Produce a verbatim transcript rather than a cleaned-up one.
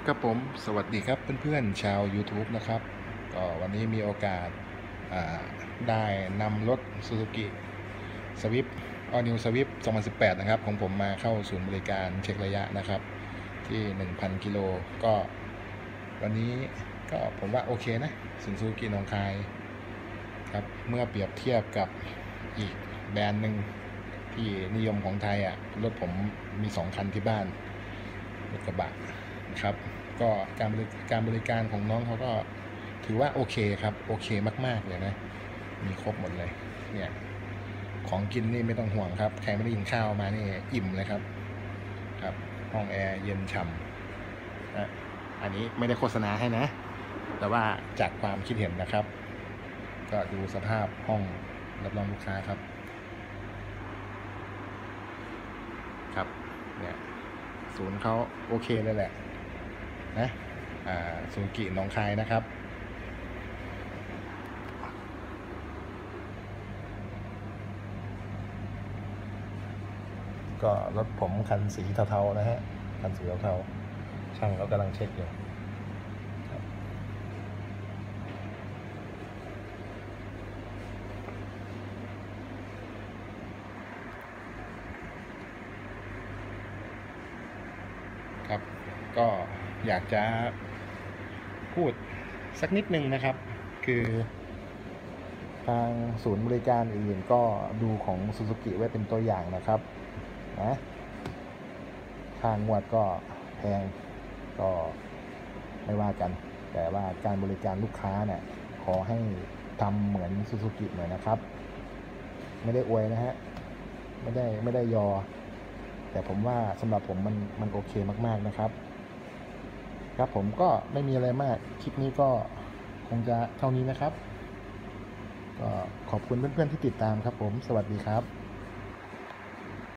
ครับผมสวัสดีครับเพื่อนๆชาว ยูทูบ นะครับก็วันนี้มีโอกาสได้นำรถ Suzuki Swift All New Swift สองพันสิบแปดนะครับของผมมาเข้าศูนย์บริการเช็คระยะนะครับที่ หนึ่งพัน กิโลก็วันนี้ก็ผมว่าโอเคนะศูนย์ Suzuki หนองคายครับเมื่อเปรียบเทียบกับอีกแบรนด์หนึ่งที่นิยมของไทยอ่ะรถผมมีสองคันที่บ้านรถกระบะนะครับก็การบริการบริการของน้องเขาก็ถือว่าโอเคครับโอเคมากๆเลยนะมีครบหมดเลยเนี่ยของกินนี่ไม่ต้องห่วงครับใครไม่ได้กินข้าวมานี่อิ่มเลยครับครับห้องแอร์เย็นฉ่ำนะอันนี้ไม่ได้โฆษณาให้นะแต่ว่าจากความคิดเห็นนะครับก็ดูสภาพห้องรับรองลูกค้าครับครับเนี่ยศูนย์เขาโอเคเลยแหละนะอ่าซูกิหนองคายนะครับก็รถผมคันสีเทาๆนะฮะคันสีเทาๆช่างเขากำลังเช็คอยู่ครับก็อยากจะพูดสักนิดนึงนะครับคือทางศูนย์บริการอื่นๆก็ดูของ Suzuki ไว้เป็นตัวอย่างนะครับนะค่างวดก็แพงก็ไม่ว่ากันแต่ว่าการบริการลูกค้าเนี่ยขอให้ทำเหมือน Suzuki หน่อยนะครับไม่ได้อวยนะฮะไม่ได้ไม่ได้ยอแต่ผมว่าสำหรับผมมันมันโอเคมากๆนะครับครับผมก็ไม่มีอะไรมากคลิปนี้ก็คงจะเท่านี้นะครับก็ขอบคุณเพื่อนๆที่ติดตามครับผมสวัสดีครับ